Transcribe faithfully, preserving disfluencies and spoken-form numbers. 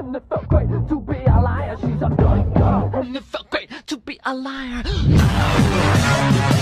and it felt great to be a liar. She's a good girl, and it felt great to be a liar.